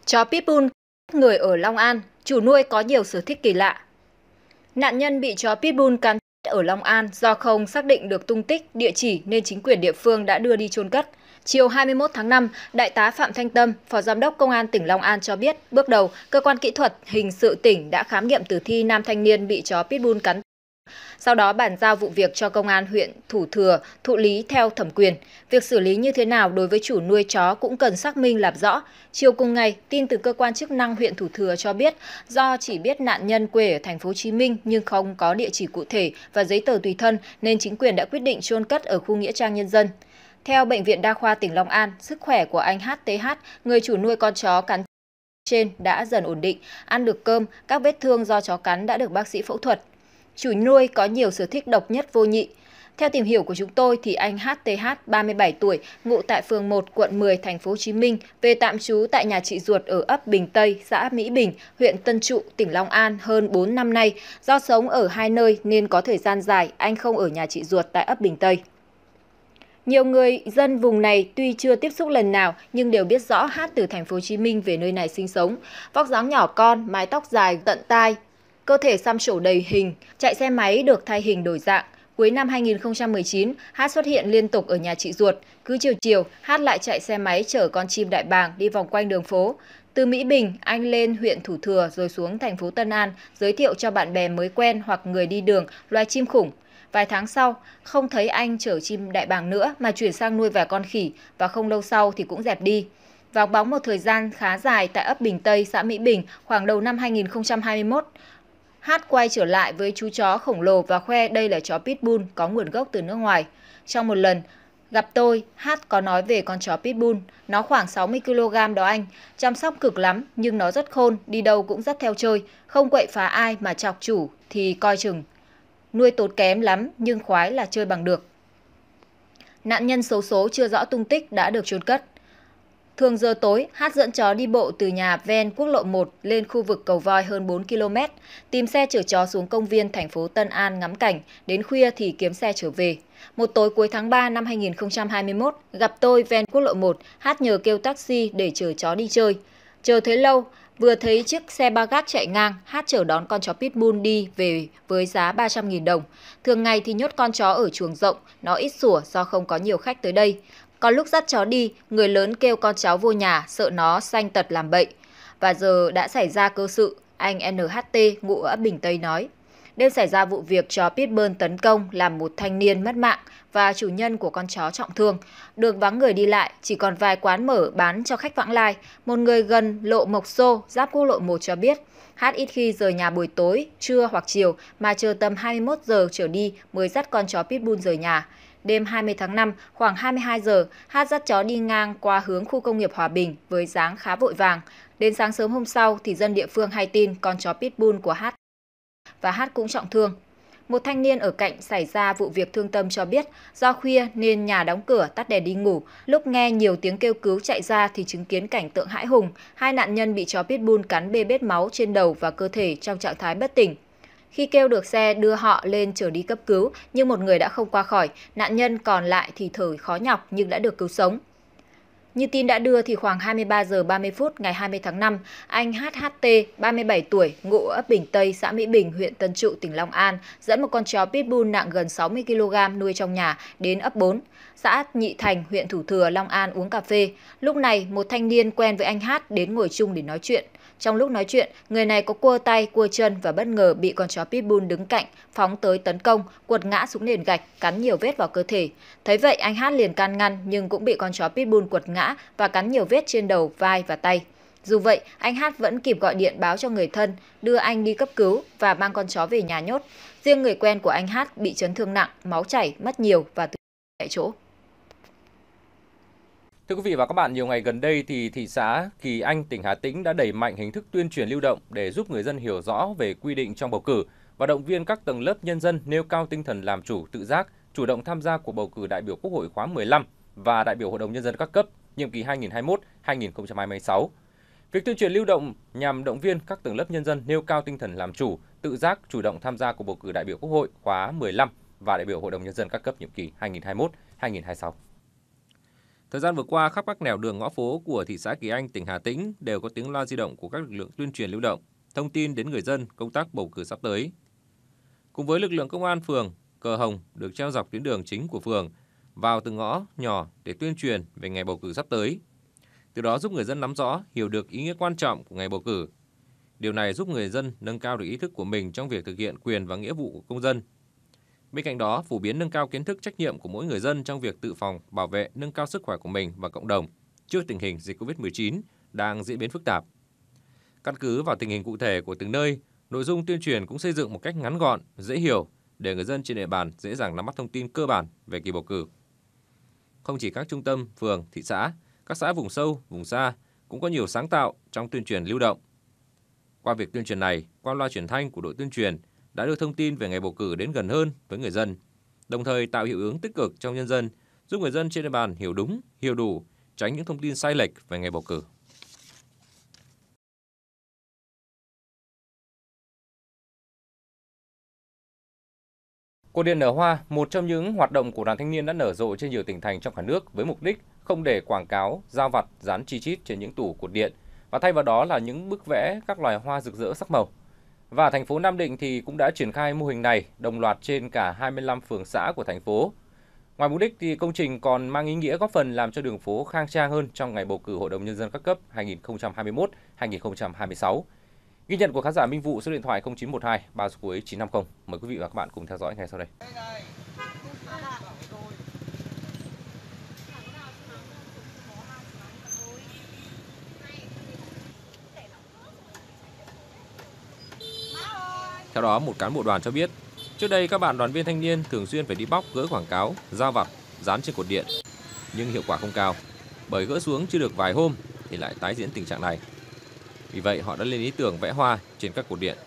Chó Pitbull người ở Long An, chủ nuôi có nhiều sở thích kỳ lạ. Nạn nhân bị chó Pitbull cắn ở Long An do không xác định được tung tích, địa chỉ nên chính quyền địa phương đã đưa đi chôn cất. Chiều 21 tháng 5, Đại tá Phạm Thanh Tâm, Phó Giám đốc Công an tỉnh Long An cho biết, bước đầu, Cơ quan Kỹ thuật Hình sự tỉnh đã khám nghiệm tử thi nam thanh niên bị chó Pitbull cắn. Sau đó bàn giao vụ việc cho Công an huyện Thủ Thừa thụ lý theo thẩm quyền. Việc xử lý như thế nào đối với chủ nuôi chó cũng cần xác minh làm rõ. Chiều cùng ngày, tin từ cơ quan chức năng huyện Thủ Thừa cho biết, do chỉ biết nạn nhân quê ở thành phố Hồ Chí Minh nhưng không có địa chỉ cụ thể và giấy tờ tùy thân nên chính quyền đã quyết định chôn cất ở khu nghĩa trang nhân dân. Theo Bệnh viện Đa khoa tỉnh Long An, sức khỏe của anh HTH, người chủ nuôi con chó cắn trên đã dần ổn định, ăn được cơm, các vết thương do chó cắn đã được bác sĩ phẫu thuật. Chủ nuôi có nhiều sở thích độc nhất vô nhị. Theo tìm hiểu của chúng tôi thì anh HTH 37 tuổi, ngụ tại phường 1, quận 10, thành phố Hồ Chí Minh, về tạm trú tại nhà chị ruột ở ấp Bình Tây, xã Mỹ Bình, huyện Tân Trụ, tỉnh Long An hơn 4 năm nay. Do sống ở hai nơi nên có thời gian dài anh không ở nhà chị ruột tại ấp Bình Tây. Nhiều người dân vùng này tuy chưa tiếp xúc lần nào nhưng đều biết rõ Hát từ thành phố Hồ Chí Minh về nơi này sinh sống. Vóc dáng nhỏ con, mái tóc dài tận tai, cơ thể xăm trổ đầy hình, chạy xe máy được thay hình đổi dạng. Cuối năm 2019, Hát xuất hiện liên tục ở nhà chị ruột. Cứ chiều, Hát lại chạy xe máy chở con chim đại bàng đi vòng quanh đường phố. Từ Mỹ Bình, anh lên huyện Thủ Thừa rồi xuống thành phố Tân An, giới thiệu cho bạn bè mới quen hoặc người đi đường loài chim khủng. Vài tháng sau, không thấy anh chở chim đại bàng nữa mà chuyển sang nuôi vài con khỉ và không lâu sau thì cũng dẹp đi. Vắng bóng một thời gian khá dài tại ấp Bình Tây, xã Mỹ Bình, khoảng đầu năm 2021, Hát quay trở lại với chú chó khổng lồ và khoe đây là chó Pitbull có nguồn gốc từ nước ngoài. Trong một lần gặp tôi, Hát có nói về con chó Pitbull. Nó khoảng 60 kg đó anh, chăm sóc cực lắm nhưng nó rất khôn, đi đâu cũng dắt theo chơi, không quậy phá ai mà chọc chủ thì coi chừng. Nuôi tốn kém lắm nhưng khoái là chơi bằng được. Nạn nhân xấu số chưa rõ tung tích đã được chôn cất. Thường giờ tối, Hát dẫn chó đi bộ từ nhà ven quốc lộ 1 lên khu vực cầu voi hơn 4 km, tìm xe chở chó xuống công viên thành phố Tân An ngắm cảnh, đến khuya thì kiếm xe trở về. Một tối cuối tháng 3 năm 2021, gặp tôi ven quốc lộ 1, Hát nhờ kêu taxi để chở chó đi chơi. Chờ thấy lâu, vừa thấy chiếc xe ba gác chạy ngang, Hát chở đón con chó Pitbull đi về với giá 300.000 đồng. Thường ngày thì nhốt con chó ở chuồng rộng, nó ít sủa do không có nhiều khách tới đây. Còn lúc dắt chó đi, người lớn kêu con cháu vô nhà, sợ nó sanh tật làm bệnh. Và giờ đã xảy ra cơ sự, anh NHT ngụ ở ấp Bình Tây nói. Đêm xảy ra vụ việc chó Pitbull tấn công làm một thanh niên mất mạng và chủ nhân của con chó trọng thương. Đường vắng người đi lại, chỉ còn vài quán mở bán cho khách vãng lai. Một người gần lộ Mộc Xô, giáp quốc lộ 1 cho biết, Hát ít khi rời nhà buổi tối, trưa hoặc chiều mà chờ tầm 21 giờ trở đi mới dắt con chó Pitbull rời nhà. Đêm 20 tháng 5, khoảng 22 giờ, Hát dắt chó đi ngang qua hướng khu công nghiệp Hòa Bình với dáng khá vội vàng. Đến sáng sớm hôm sau thì dân địa phương hay tin con chó Pitbull của Hát và Hát cũng trọng thương. Một thanh niên ở cạnh xảy ra vụ việc thương tâm cho biết do khuya nên nhà đóng cửa tắt đèn đi ngủ. Lúc nghe nhiều tiếng kêu cứu chạy ra thì chứng kiến cảnh tượng hãi hùng. Hai nạn nhân bị chó Pitbull cắn bê bết máu trên đầu và cơ thể trong trạng thái bất tỉnh. Khi kêu được xe đưa họ lên chở đi cấp cứu nhưng một người đã không qua khỏi, nạn nhân còn lại thì thở khó nhọc nhưng đã được cứu sống. Như tin đã đưa thì khoảng 23 giờ 30 phút ngày 20 tháng 5, anh HHT, 37 tuổi, ngụ ấp Bình Tây, xã Mỹ Bình, huyện Tân Trụ, tỉnh Long An, dẫn một con chó Pitbull nặng gần 60 kg nuôi trong nhà đến ấp 4, xã Nhị Thành, huyện Thủ Thừa, Long An uống cà phê. Lúc này, một thanh niên quen với anh Hát đến ngồi chung để nói chuyện. Trong lúc nói chuyện, người này có cua tay, cua chân và bất ngờ bị con chó Pitbull đứng cạnh, phóng tới tấn công, quật ngã xuống nền gạch, cắn nhiều vết vào cơ thể. Thấy vậy, anh Hát liền can ngăn nhưng cũng bị con chó Pitbull quật ngã và cắn nhiều vết trên đầu, vai và tay. Dù vậy, anh Hát vẫn kịp gọi điện báo cho người thân, đưa anh đi cấp cứu và mang con chó về nhà nhốt. Riêng người quen của anh Hát bị chấn thương nặng, máu chảy, mất nhiều và tử vong tại chỗ. Thưa quý vị và các bạn, nhiều ngày gần đây thì thị xã Kỳ Anh, tỉnh Hà Tĩnh đã đẩy mạnh hình thức tuyên truyền lưu động để giúp người dân hiểu rõ về quy định trong bầu cử và động viên các tầng lớp nhân dân nêu cao tinh thần làm chủ, tự giác, chủ động tham gia cuộc bầu cử đại biểu Quốc hội khóa 15 và đại biểu Hội đồng Nhân dân các cấp nhiệm kỳ 2021-2026. Việc tuyên truyền lưu động nhằm động viên các tầng lớp nhân dân nêu cao tinh thần làm chủ, tự giác, chủ động tham gia cuộc bầu cử đại biểu Quốc hội khóa 15 và đại biểu Hội đồng Nhân dân các cấp nhiệm kỳ 2021-2026. Thời gian vừa qua, khắp các nẻo đường ngõ phố của thị xã Kỳ Anh, tỉnh Hà Tĩnh đều có tiếng loa di động của các lực lượng tuyên truyền lưu động, thông tin đến người dân công tác bầu cử sắp tới. Cùng với lực lượng công an phường, cờ hồng được treo dọc tuyến đường chính của phường vào từng ngõ nhỏ để tuyên truyền về ngày bầu cử sắp tới. Từ đó giúp người dân nắm rõ, hiểu được ý nghĩa quan trọng của ngày bầu cử. Điều này giúp người dân nâng cao được ý thức của mình trong việc thực hiện quyền và nghĩa vụ của công dân. Bên cạnh đó, phổ biến nâng cao kiến thức trách nhiệm của mỗi người dân trong việc tự phòng, bảo vệ, nâng cao sức khỏe của mình và cộng đồng trước tình hình dịch Covid-19 đang diễn biến phức tạp. Căn cứ vào tình hình cụ thể của từng nơi, nội dung tuyên truyền cũng xây dựng một cách ngắn gọn, dễ hiểu để người dân trên địa bàn dễ dàng nắm bắt thông tin cơ bản về kỳ bầu cử. Không chỉ các trung tâm, phường, thị xã, các xã vùng sâu, vùng xa cũng có nhiều sáng tạo trong tuyên truyền lưu động. Qua việc tuyên truyền này, qua loa truyền thanh của đội tuyên truyền đã đưa thông tin về ngày bầu cử đến gần hơn với người dân, đồng thời tạo hiệu ứng tích cực trong nhân dân, giúp người dân trên địa bàn hiểu đúng, hiểu đủ, tránh những thông tin sai lệch về ngày bầu cử. Cột điện nở hoa, một trong những hoạt động của đoàn thanh niên đã nở rộ trên nhiều tỉnh thành trong cả nước với mục đích không để quảng cáo, dao vặt dán chi chít trên những tủ cột điện và thay vào đó là những bức vẽ các loài hoa rực rỡ sắc màu. Và thành phố Nam Định thì cũng đã triển khai mô hình này đồng loạt trên cả 25 phường xã của thành phố. Ngoài mục đích thì công trình còn mang ý nghĩa góp phần làm cho đường phố khang trang hơn trong ngày bầu cử Hội đồng Nhân dân các cấp 2021-2026. Ghi nhận của khán giả Minh Vụ số điện thoại 0912 3 số cuối 950. Mời quý vị và các bạn cùng theo dõi ngay sau đây. Theo đó, một cán bộ đoàn cho biết, trước đây các bạn đoàn viên thanh niên thường xuyên phải đi bóc gỡ quảng cáo, dao vặt, dán trên cột điện, nhưng hiệu quả không cao, bởi gỡ xuống chưa được vài hôm thì lại tái diễn tình trạng này. Vì vậy, họ đã lên ý tưởng vẽ hoa trên các cột điện.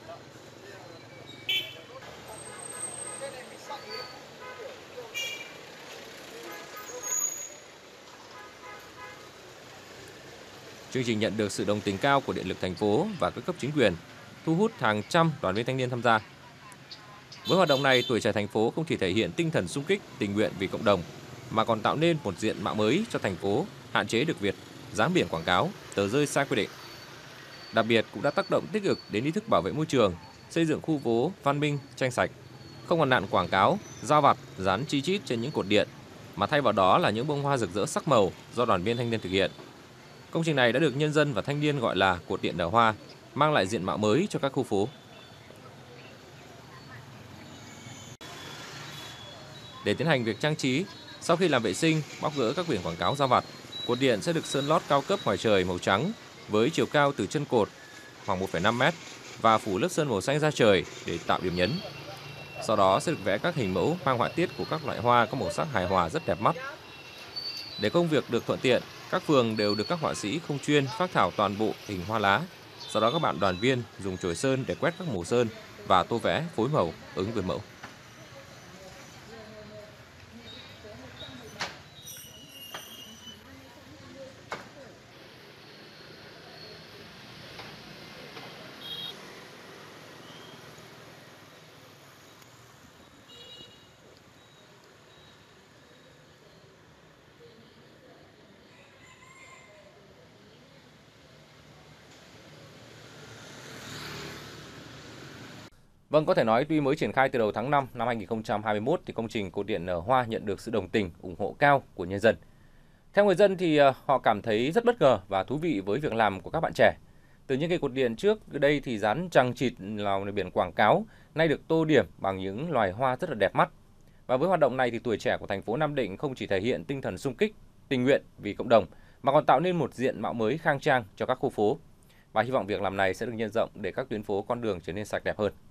Chương trình nhận được sự đồng tình cao của Điện lực thành phố và các cấp chính quyền, thu hút hàng trăm đoàn viên thanh niên tham gia. Với hoạt động này, tuổi trẻ thành phố không chỉ thể hiện tinh thần xung kích, tình nguyện vì cộng đồng, mà còn tạo nên một diện mạo mới cho thành phố, hạn chế được việc dán biển quảng cáo, tờ rơi sai quy định. Đặc biệt cũng đã tác động tích cực đến ý thức bảo vệ môi trường, xây dựng khu phố văn minh, tranh sạch, không còn nạn quảng cáo, dao vặt, dán chi chít trên những cột điện, mà thay vào đó là những bông hoa rực rỡ sắc màu do đoàn viên thanh niên thực hiện. Công trình này đã được nhân dân và thanh niên gọi là cột điện nở hoa, mang lại diện mạo mới cho các khu phố. Để tiến hành việc trang trí, sau khi làm vệ sinh, bóc gỡ các biển quảng cáo dao vặt, cột điện sẽ được sơn lót cao cấp ngoài trời màu trắng với chiều cao từ chân cột khoảng 1,5 m và phủ lớp sơn màu xanh da trời để tạo điểm nhấn. Sau đó sẽ được vẽ các hình mẫu mang họa tiết của các loại hoa có màu sắc hài hòa rất đẹp mắt. Để công việc được thuận tiện, các phường đều được các họa sĩ không chuyên phác thảo toàn bộ hình hoa lá. Sau đó các bạn đoàn viên dùng chổi sơn để quét các màu sơn và tô vẽ phối màu ứng với mẫu. Vâng, có thể nói tuy mới triển khai từ đầu tháng 5 năm 2021 thì công trình cột điện nở hoa nhận được sự đồng tình, ủng hộ cao của nhân dân. Theo người dân thì họ cảm thấy rất bất ngờ và thú vị với việc làm của các bạn trẻ. Từ những cây cột điện trước đây thì dán chằng chịt là biển quảng cáo, nay được tô điểm bằng những loài hoa rất là đẹp mắt. Và với hoạt động này thì tuổi trẻ của thành phố Nam Định không chỉ thể hiện tinh thần xung kích, tình nguyện vì cộng đồng mà còn tạo nên một diện mạo mới khang trang cho các khu phố. Và hy vọng việc làm này sẽ được nhân rộng để các tuyến phố con đường trở nên sạch đẹp hơn.